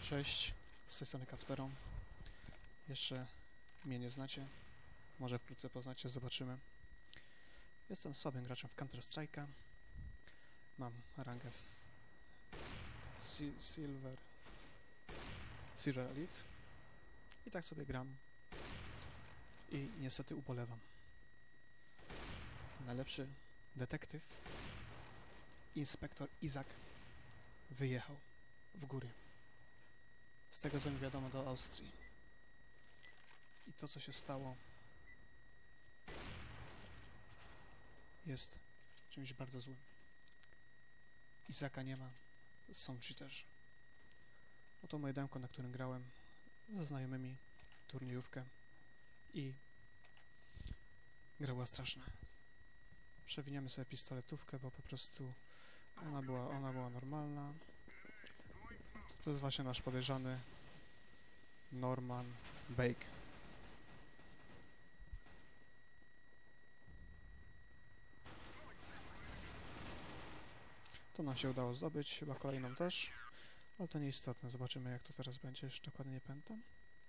Cześć, z tej strony Kacpero. Jeszcze mnie nie znacie, może wkrótce poznacie, zobaczymy. Jestem słabym graczem w Counter Strike'a. Mam rangę Silver Elite i tak sobie gram i niestety ubolewam. Najlepszy detektyw, inspektor Izak, wyjechał w góry. Z tego co mi wiadomo, do Austrii. I to, co się stało, jest czymś bardzo złym. Izaka nie ma, są cheaterzy. Oto moje demko, na którym grałem ze znajomymi turniejówkę i gra była straszna. Przewiniemy sobie pistoletówkę, bo po prostu ona była normalna. To jest właśnie nasz podejrzany Norman Bake. To nam się udało zdobyć, chyba kolejną też, ale to nieistotne. Zobaczymy, jak to teraz będzie, już dokładnie nie pamiętam.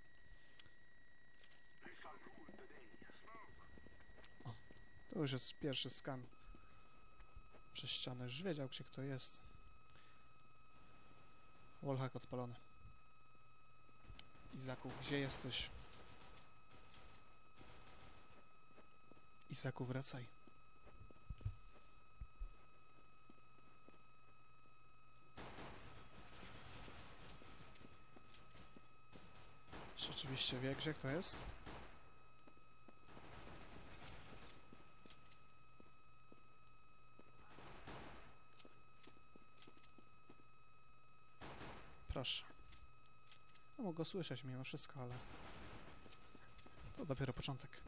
O, to już jest pierwszy skan przez ścianę, już wiedział, gdzie kto jest. Wallhack odpalony. Izaku, gdzie jesteś? Izaku, wracaj. Rzeczywiście wie, gdzie kto jest? Proszę. No, mogę go słyszeć mimo wszystko, ale to dopiero początek.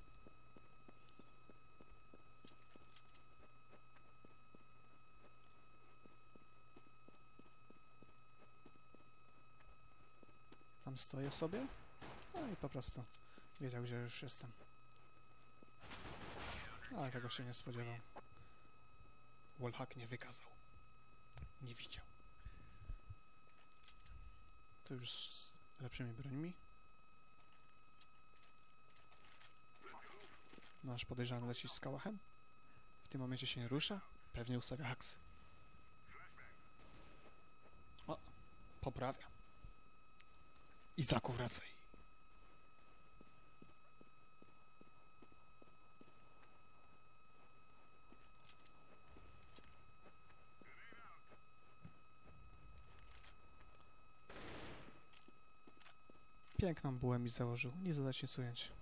Tam stoję sobie, no i po prostu wiedział, gdzie już jestem. Ale tego się nie spodziewał. Wallhack nie wykazał. Nie widział. To już z lepszymi brońmi. Nasz podejrzany leci z kałachem. W tym momencie się nie rusza. Pewnie ustawia haksy. O, poprawia. Izaku, wracaj. Piękną bułę mi założył. Nie zadać nic ująć.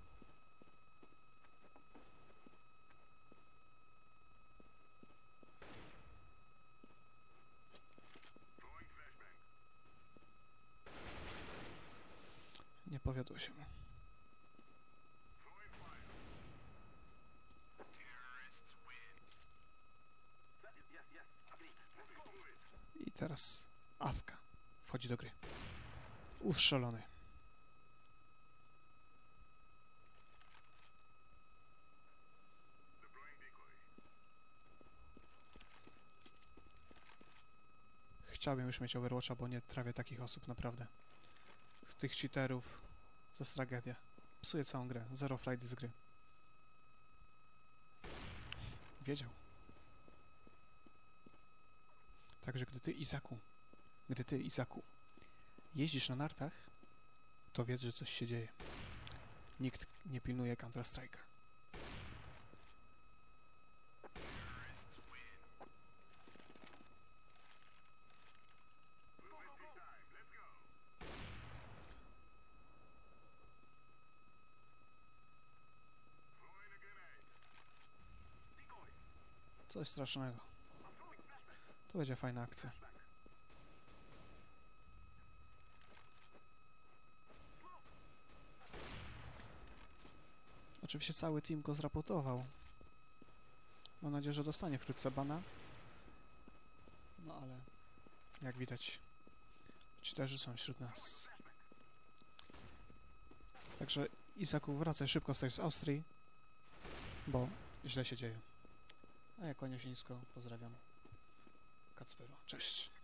Nie powiodło się mu. I teraz Awka wchodzi do gry. Ustrzelony. Chciałbym już mieć Overwatcha, bo nie trawię takich osób, naprawdę. Z tych cheaterów to jest tragedia. Psuje całą grę. Zero frajdy z gry. Wiedział. Także gdy ty, Izaku, jeździsz na nartach, to wiedz, że coś się dzieje. Nikt nie pilnuje Counter Strike'a. Coś strasznego. To będzie fajna akcja. Oczywiście cały team go zraportował. Mam nadzieję, że dostanie wkrótce bana. No ale jak widać, cheaterzy są wśród nas. Także Izaku, wracaj szybko z Austrii, bo źle się dzieje. A ja kłaniam się nisko, pozdrawiam. Kacpero, cześć.